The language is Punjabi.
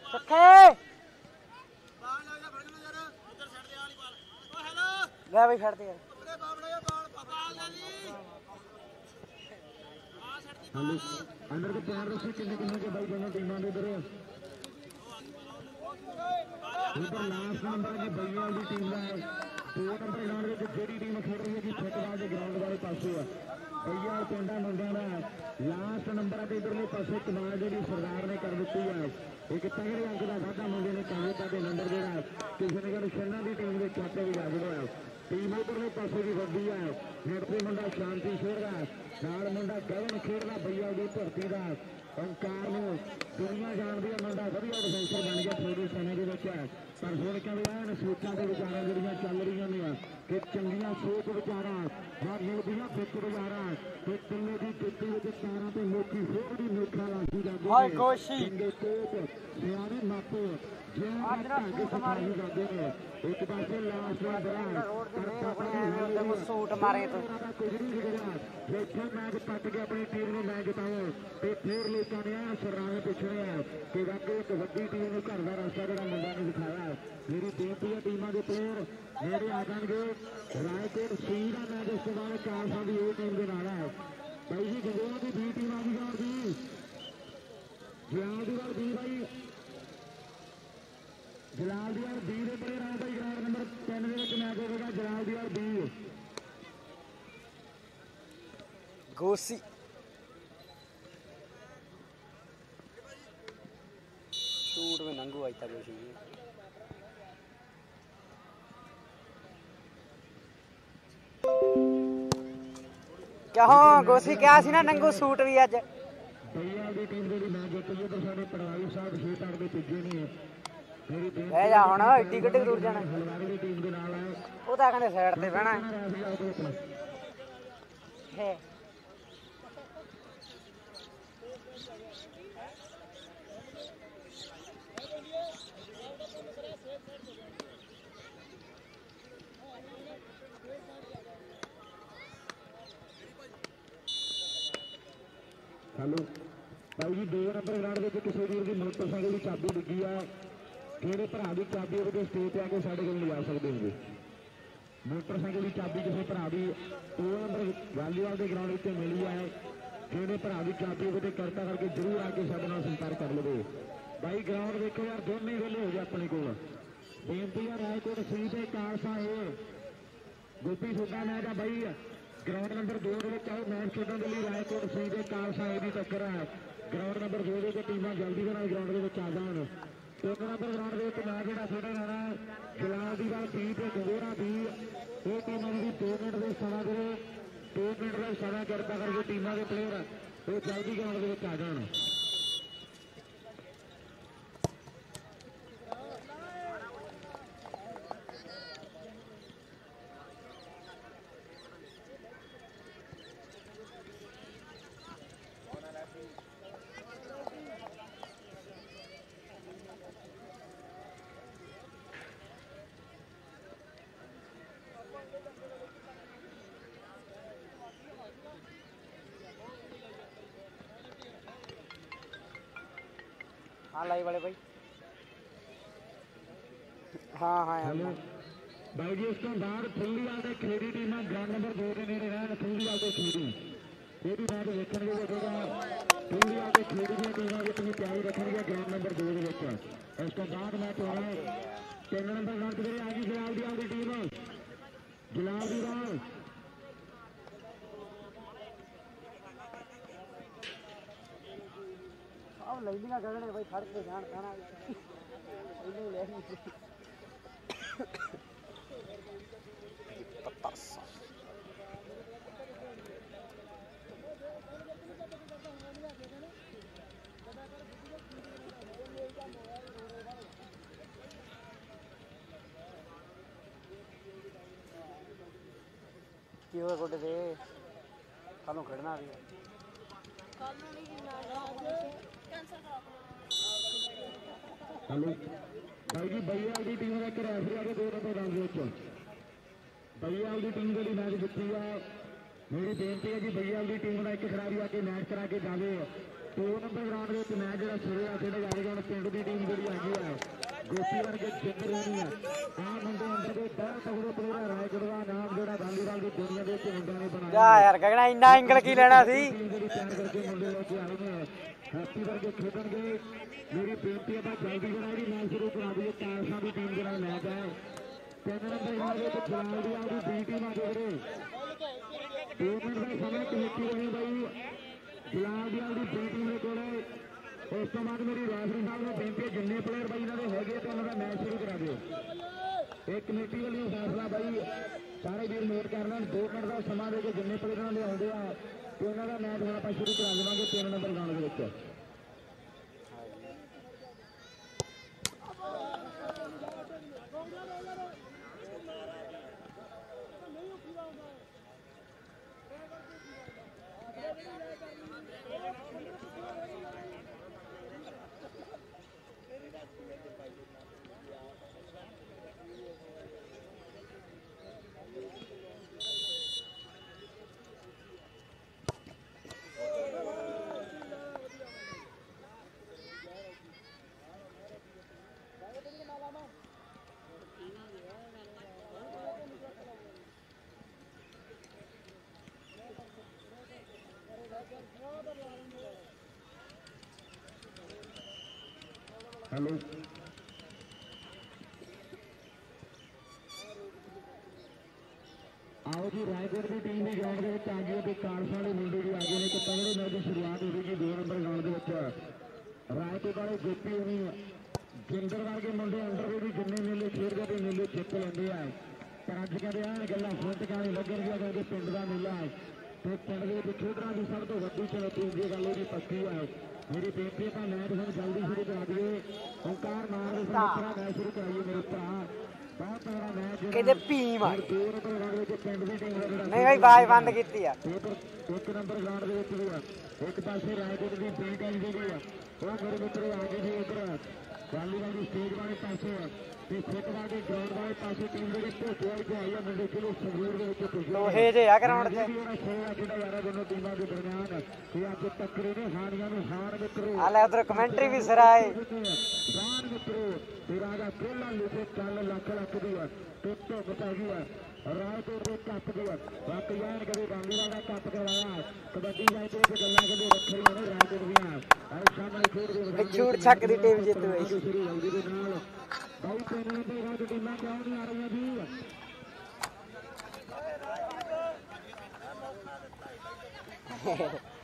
ਸੁੱਖੇ ਲੈ ਬਈ ਛੱਡ ਦੇ ਯਾਰ। ਅੰਦਰ ਦੇ ਪਿਆਰ ਦੱਸੋ ਕਿੰਨੇ ਕੇ ਬਾਈ ਦੋਨੋਂ ਟੀਮਾਂ ਦੇ ਇਧਰ ਲਾਸਟ ਨੰਬਰ ਦੀ ਬਈਆਂ ਦੀ ਟੀਮ ਦਾ ਹੈ। 2 ਨੰਬਰ ਗਰਾਊਂਡ ਵਿੱਚ ਜਿਹੜੀ ਟੀਮ ਖੇਡ ਰਹੀ ਹੈ ਜੀ ਫੁੱਟਬਾਲ ਦੇ ਗਰਾਊਂਡ ਵਾਲੇ ਪਾਸੇ ਆ ਬਈਆਂ ਪਿੰਡਾਂ ਮੁੰਡਿਆਂ ਦਾ ਲਾਸਟ ਨੰਬਰ ਤੇ ਇਧਰਲੇ ਪਾਸੇ ਕਮਾਲ ਜਿਹੜੀ ਸਰਦਾਰ ਨੇ ਕਰ ਦਿੱਤੀ ਹੈ। ਇੱਕ ਤਗੜੇ ਅੰਕ ਦਾ ਵਾਧਾ ਮੁੰਡੇ ਨੇ ਕਾਲੇ ਦਾ ਨੰਬਰ ਜਿਹੜਾ ਕਿਸੇ ਨੇ ਛੰਨਾ ਦੀ ਟੀਮ ਦੇ ਖਾਤੇ ਵੀ ਲੱਗ ਰਿਹਾ। ਟੀਮ ਇਧਰਲੇ ਪਾਸੇ ਵੀ ਵੱਡੀ ਹੈ। ਨੇੜੇ ਮੁੰਡਾ ਸ਼ਾਂਤੀ ਖੇਡਦਾ ਨਾਲ ਮੁੰਡਾ ਗਗਨ ਖੇਡਦਾ ਬਈਆ ਦੀ ਧਰਤੀ ਦਾ ਓਂਕਾਰ ਨੂੰ ਦੁਨੀਆ ਜਾਣਦੀ ਹੈ। ਮੁੰਡਾ ਵਧੀਆ ਡਿਫੈਂਸਰ ਬਣ ਗਿਆ ਥੋੜੇ ਸਮੇਂ ਦੇ ਵਿੱਚ ਪਰ ਹੁਣ ਕਹਿੰਦੇ ਸੋਚਾਂ ਦੇ ਵਿਚਾਰਾਂ ਜਿਹੜੀਆਂ ਚੱਲ ਰਹੀਆਂ ਨੇ ਕਿ ਚੰਗੀਆਂ ਸੋਚ ਵਿਚਾਰਾਂ ਜਾਂ ਮਿਲਦੀਆਂ ਫਿੱਕ ਵਿਚਾਰਾਂ ਤੇ ਕਿੰਨੇ ਦੀ ਦਿੱਤੀ ਵਿੱਚ ਤਾਰਾਂ ਤੇ ਲੋਕੀ ਹੋਰ ਵੀ ਨੋਖਾ ਲਾਸੀ ਜਾਂਦੇ ਨੇ ਚੰਗੇ ਕੋਚ ਸਿਆਣੇ ਮਾਪੇ ਅੱਜ ਨਾ ਸੂਟ ਮਾਰੀ ਜਾਂਦੇ ਨੇ। ਇੱਕ ਪਾਸੇ ਲਾਸਟ ਦਾ ਤੈਨੂੰ ਸੂਟ ਮਾਰੇ ਤੂੰ ਦੇਖੋ ਮੈਚ ਪੱਟ ਕੇ ਆਪਣੀ ਟੀਮ ਨੂੰ ਮੈਚ ਜਿਤਾਓ ਤੇ ਫਿਰ ਲੋਕਾਂ ਨੇ ਸਰਾਣੇ ਪੁੱਛਣੇ ਆ ਕਿ ਵਾਕਈ ਇੱਕ ਵੱਡੀ ਟੀਮ ਨੂੰ ਘਰ ਦਾ ਰਸਤਾ ਜਿਹੜਾ ਮੁੰਡਾ ਨੇ ਦਿਖਾਇਆ। ਮੇਰੀ ਬੇਨਤੀ ਹੈ ਟੀਮਾਂ ਦੇ ਪਲੇਅਰ ਨੇੜੇ ਆ ਜਾਣਗੇ। ਰਾਏਕੋਟ ਸੀ ਦਾ ਮੈਚ ਇਸ ਤੋਂ ਬਾਅਦ 4 ਸਾਲ ਦੀ ਇਹ ਟੀਮ ਦੇ ਨਾਲ ਹੈ ਬਾਈ ਜੀ ਗੰਗੋਆ ਦੀ 20 ਟੀਮ ਆ ਗਈ ਗੌਰ ਦੀ ਜਲਾਲ ਦੀ ਵਾਰ 20 ਬਾਈ ਜਲਾਲ ਦੀ ਵਾਰ 20 ਦੇ ਪਲੇਅਰ ਆ ਬਾਈ ਗਰਾਊਂਡ ਨੰਬਰ 3 ਦੇ ਵਿੱਚ ਮੈਚ ਹੋਵੇਗਾ। ਜਲਾਲ ਦੀ ਵਾਰ 20 ਗੋਸੀ ਸ਼ੂਟ में नंगू आज तक कुछ क्या हो गोसी क्या सी ना नंगू सूट भी अज ਬਈਆਂ ਦੀ ਟੀਮ ਜਿਹੜੀ ਮੈਚ ਜਿੱਤੀ ਪਰ ਸਾਡੇ ਪੜਵਾਈ ਸਾਹਿਬ 6 ਤੱਕ ਦੇ ਪੁੱਜੇ ਨਹੀਂ ਮੇਰੀ ਬੇਨਤੀ ਲੈ ਜਾ ਹੁਣ ਏਡੀ ਗੱਡੀ ਦੂਰ ਜਾਣਾ ਹਲਵਾਰੀ ਦੀ ਟੀਮ ਦੇ ਨਾਲ ਹੈ ਉਹ ਤਾਂ ਕਹਿੰਦੇ ਸਾਈਡ ਤੇ ਬਹਿਣਾ ਹੈ। ਹੈਲੋ ਭਾਈ ਜੀ 2 ਨੰਬਰ ਗਰਾਊਂਡ ਵਿੱਚ ਕਿਸੇ ਵੀਰ ਦੀ ਮੋਟਰਸਾਈਕਲ ਦੀ ਚਾਬੀ ਡਿੱਗੀ ਆ ਜਿਹੜੇ ਭਰਾ ਦੀ ਚਾਬੀ ਉਹਦੇ ਸਟੇਜ ਤੇ ਆ ਕੇ ਸਾਡੇ ਕੋਲ ਲਿਜਾ ਸਕਦੇ ਹੋਗੇ। ਮੋਟਰਸਾਈਕਲ ਦੀ ਚਾਬੀ ਕਿਸੇ ਭਰਾ ਦੀ 2 ਨੰਬਰ ਵਾਲੀਵਾਲ ਦੇ ਗਰਾਊਂਡ ਵਿੱਚ ਮਿਲੀ ਹੈ। ਜਿਹੜੇ ਭਰਾ ਦੀ ਚਾਬੀ ਉਹਦੇ ਕਿਰਪਾ ਕਰਕੇ ਜ਼ਰੂਰ ਆ ਕੇ ਸਾਡੇ ਨਾਲ ਸੰਪਰਕ ਕਰ ਲਵੋ। ਬਾਈ ਗਰਾਊਂਡ ਦੇਖੋ ਯਾਰ ਦੋਨੇ ਵੇਲੇ ਹੋ ਗਏ ਆਪਣੇ ਕੋਲ। ਬੇਨਤੀ ਆ ਰਾਏਕੋਟ ਸੀ ਤੇ ਕਾਲਸਾ ਇਹ ਗੋਪੀ ਸੋਡਾ ਮੈਚ ਆ ਬਾਈ ਗਰਾਊਂਡ ਨੰਬਰ 2 ਦੇ ਵਿੱਚ ਆਓ ਮੈਚ ਖੇਡਣ ਦੇ ਲਈ ਰਾਏਕੋਟ ਸੀ ਦੇ ਕਾਲਸਾ ਦੀ ਟੱਕਰ ਹੈ। ਗਰਾਊਂਡ ਨੰਬਰ 2 ਦੇ ਵਿੱਚ ਟੀਮਾਂ ਜਲਦੀ ਦੇ ਨਾਲ ਗਰਾਊਂਡ ਦੇ ਵਿੱਚ ਆ ਜਾਣ। 3 ਨੰਬਰ ਗਰਾਊਂਡ ਦੇ ਵਿੱਚ ਮੈਚ ਜਿਹੜਾ ਖੇਡਣ ਆਉਣਾ ਜਲਾਲ ਦੀ ਵਾਰ 30 ਤੇ ਗੰਗੋਰਾ 20 ਇਹ ਟੀਮਾਂ ਦੀ 2 ਮਿੰਟ ਦੇ ਸਮਾਂ ਦੇ 2 ਮਿੰਟ ਦਾ ਸਮਾਂ ਕਿਰਪਾ ਕਰਕੇ ਟੀਮਾਂ ਦੇ ਪਲੇਅਰ ਉਹ ਜਲਦੀ ਗਰਾਊਂਡ ਦੇ ਵਿੱਚ ਆ ਜਾਣ। हाँ लाई वाले भाई हाँ हाँ हेलो भाई जी उसके बाद फुल्ली वाले खेड़ी टीम ग्राउंड नंबर 2 के नेड़े रहन फुल्ली वाले खेड़ी ये भी मैच देखने को मिलेगा। फुल्ली वाले खेड़ी की टीमां की अपनी तैयारी रखेंगे ग्राउंड नंबर 2 के ਵਿੱਚ उसके बाद मैच होना है 3 नंबर ग्राउंड पे आ गई जलाल दी वाली टीम जलाल दी वाल अब ले ना गगने भाई फड़ के जान खाना ले ले ਕੀ ਹੋਇਆ ਗੋਡੇ ਦੇ ਕੱਲੋਂ ਖੜਨਾ ਵੀ ਕੱਲੋਂ ਨਹੀਂ ਕੈਂਸਲ ਕਰਾ हेलो भाई जी बईयाल की टीम का एक रेफरी आ गया 2 नंबर राउंड बईयाल की टीम जी मैच जीती है। मेरी बेनती है जी बईयाल की टीम का एक खिलाड़ी आके मैच करा के जावे 2 ਨੰਬਰ ਗਰਾਊਂਡ ਦੇ ਵਿੱਚ ਮੈਚ ਜਿਹੜਾ ਸ਼ੁਰੂ ਆ ਖੇਡਿਆ ਜਾਏਗਾ। ਹੁਣ ਪਿੰਡ ਦੀ ਟੀਮ ਜਿਹੜੀ ਹੈਗੀ ਆ ਗੋਪੀ ਵਰਗੇ ਜਿੱਤ ਰਹੀ ਆ। ਆਹ ਮੁੰਡੇ ਅੰਦਰ ਦੇ ਬਹੁਤ ਤਗੜੇ ਪਲੇਅਰ ਰਾਏਗੜ੍ਹ ਦਾ ਨਾਮ ਜਿਹੜਾ ਵਾਲੀਬਾਲ ਦੀ ਦੁਨੀਆ ਦੇ ਵਿੱਚ ਮੁੰਡਿਆਂ ਨੇ ਬਣਾਇਆ। ਜਾ ਯਾਰ ਗਗਨਾ ਇੰਨਾ ਐਂਗਲ ਕੀ ਲੈਣਾ ਸੀ। ਜਿਹੜੀ ਤਿਆਰ ਕਰਕੇ ਮੁੰਡੇ ਲੈ ਕੇ ਆਏ ਨੇ ਹੈਪੀ ਵਰਗੇ ਖੇਡਣਗੇ। ਮੇਰੀ ਬੇਨਤੀ ਹੈ ਜਲਦੀ ਜਿਹੜਾ ਇਹਦੀ ਮੈਚ ਸ਼ੁਰੂ ਕਰਾ ਦਈਏ। ਕਾਲਸਾ ਦੀ ਟੀਮ ਜਿਹੜਾ ਮੈਚ ਹੈ 3 ਨੰਬਰ ਗਰਾਊਂਡ ਦੇ ਵਿੱਚ ਜਲਾਲ ਦੀ ਆਉਦੀ ਬੀ ਟੀਮ ਆ ਜਿਹੜੇ 2 ਮਿੰਟ ਦਾ ਸਮਾਂ ਕਮੇਟੀ ਰਹੇ ਬਾਈ ਜਲਾਲ ਦੀ ਆਉਦੀ ਬੀ ਟੀਮ ਦੇ ਕੋਲੇ। ਉਸ ਤੋਂ ਬਾਅਦ ਮੇਰੀ ਰੈਫਰੀ ਸਾਹਿਬ ਨੂੰ ਬੇਨਤੀ ਹੈ ਜਿੰਨੇ ਪਲੇਅਰ ਬਾਈ ਇਹਨਾਂ ਦੇ ਹੈਗੇ ਤੇ ਉਹਨਾਂ ਦਾ ਮੈਚ ਸ਼ੁਰੂ ਕਰਾ ਦਿਓ। ਇਹ ਕਮੇਟੀ ਵੱਲੋਂ ਫੈਸਲਾ ਬਾਈ ਸਾਰੇ ਵੀਰ ਨੋਟ ਕਰ ਲੈਣ। 2 ਮਿੰਟ ਦਾ ਸਮਾਂ ਦੇ ਕੇ ਜਿੰਨੇ ਪਲੇਅਰ ਇਹਨਾਂ ਦੇ ਆਉਂਦੇ ਆ ਤੇ ਉਹਨਾਂ ਦਾ ਮੈਚ ਹੁਣ ਆਪਾਂ ਸ਼ੁਰੂ ਕਰਾ ਦੇਵਾਂਗੇ 3 ਨੰਬਰ ਗਰਾਊਂਡ ਦੇ ਵਿੱਚ। ਹੈਲੋ ਆਓ ਜੀ ਰਾਏਗੜ੍ਹ ਦੀ ਟੀਮ ਦੀ ਗਰਾਊਂਡ ਦੇ ਵਿੱਚ ਆ ਗਈ ਤੇ ਕਾਲਸਾ ਵਾਲੇ ਮੁੰਡੇ ਵੀ ਆ ਗਏ ਨੇ। ਇੱਕ ਤਗੜੇ ਮੈਚ ਦੀ ਸ਼ੁਰੂਆਤ ਹੋਵੇਗੀ 2 ਨੰਬਰ ਗਰਾਊਂਡ ਦੇ ਵਿੱਚ। ਰਾਏਗੜ੍ਹ ਵਾਲੇ ਗੋਪੀ ਹੋਣੀ ਜਿੰਦਰ ਵਰਗੇ ਮੁੰਡੇ ਅੰਦਰ ਦੇ ਵੀ ਜਿੰਨੇ ਮੇਲੇ ਖੇਡਦੇ ਤੇ ਮੇਲੇ ਜਿੱਤ ਲੈਂਦੇ ਆ। ਪਰ ਅੱਜ ਕਹਿੰਦੇ ਆ ਗੱਲਾਂ ਫੁੱਟਕਾਂ ਨਹੀਂ ਲੱਗਣਗੀਆਂ ਕਿਉਂਕਿ ਪਿੰਡ ਦਾ ਮੇਲਾ ਹੈ ਤੇ ਪਿੰਡ ਦੇ ਵਿੱਚ ਖੇਡਾਂ ਦੀ ਸਭ ਤੋਂ ਵੱਡੀ ਚੁਣੌਤੀ ਹੁੰਦੀ ਹੈ। ਗੱਲ ਉਹਦੀ ਪੱਕੀ ਹੈ। ਮੇਰੀ ਬੇਨਤੀ ਹੈ ਤਾਂ ਮੈਚ ਹੁਣ ਜਲਦੀ ਸ਼ੁਰੂ ਕਰਾ ਦਈਏ। ਓਂਕਾਰ ਮਾਰ ਦੇ ਸਾਰਾ ਮੈਚ ਸ਼ੁਰੂ ਕਰਾਈਏ ਮੇਰੇ ਭਰਾ। ਬਹੁਤ ਤਗੜਾ ਮੈਚ ਕਹਿੰਦੇ ਭੀਮ ਆ। 2 ਨੰਬਰ ਗਰਾਊਂਡ ਵਿੱਚ ਪਿੰਡ ਦੀ ਟੀਮ ਦਾ ਜਿਹੜਾ ਨਹੀਂ ਭਾਈ ਆਵਾਜ਼ ਬੰਦ ਕੀਤੀ ਆ। 1 ਨੰਬਰ ਗਰਾਊਂਡ ਦੇ ਵਿੱਚ ਵੀ ਆ। ਇੱਕ ਪਾਸੇ ਰਾਏਗੜ੍ਹ ਦੀ ਬੀ ਟੀਮ ਜਿਹੜੀ ਆ ਉਹ ਮੇਰੇ ਮਿੱਤਰੋ ਆ ਗਈ ਜੀ ਉੱਧਰ ਵਾਲੀਬਾਲ ਦੀ ਸਟੇਜ ਵਾਲੇ ਪਾਸੇ ਤੇ ਫੁੱਟਬਾਲ ਦੇ ਗਰਾਊਂਡ ਵਾਲੇ ਪਾਸੇ ਟੀਮ ਜਿਹੜੇ ਭੋਟੇ ਵਾਲੀ ਤੇ ਆਈ ਆ ਮੁੰਡੇ ਚਲੋ ਸੰਗਰੂਰ ਦੇ ਵਿੱਚ ਭੇਜੇ ਲੋਹੇ ਜੇ ਆ ਗਰਾਊਂਡ 'ਚ। ਜਿਹੜਾ ਯਾਰਾ ਦੋਨੋਂ ਟੀਮਾਂ ਦੇ ਦਰਮਿਆਨ ਤੇ ਅੱਜ ਟੱਕਰੇ ਨੇ ਹਾਨੀਆਂ ਨੂੰ ਹਾਰ ਮਿੱਤਰੋ। ਆ ਲੈ ਉਧਰ ਕਮੈਂਟਰੀ ਵੀ ਸਰਾਏ ਹਾਰ ਮਿੱਤਰੋ ਤੇਰਾ ਦਾ ਪਹਿਲਾ ਲਿਖੇ ਚੱਲ ਲੱਖ ਦੀ ਆ ਤੇ ਧੁੱਪ ਪੈ ਗਈ ਆ। ਰਾਏਪੁਰ ਦੇ ਕੱਪ ਦੀ ਵਾਕਈ ਯਾਰ ਕਦੇ ਵਾਲੀਬਾਲ ਦਾ ਕੱਪ ਕਰਵਾਇਆ ਕਬੱਡੀ ਦਾ ਤੇ ਗੱਲਾਂ ਕਦੇ ਰੱਖਣੀਆਂ ਨੇ ਰਾਏਪੁਰ ਦੀਆਂ। ਅੱਜ ਸਾਹਮਣੇ ਖੇਡਦੇ ਵਿਛੂੜ ਛੱਕ ਦੀ ਟੀਮ ਜਿੱਤ ਹੋਈ। ਸ਼ੁਰੂ ਜਲਦੀ ਦੇ ਨਾਲ ਬਾਈ ਪੈਨਲ ਤੇ ਰਾਜ ਟੀਮਾਂ ਕਿਉਂ ਨਹੀਂ ਆ ਰਹੀਆਂ ਜੀ।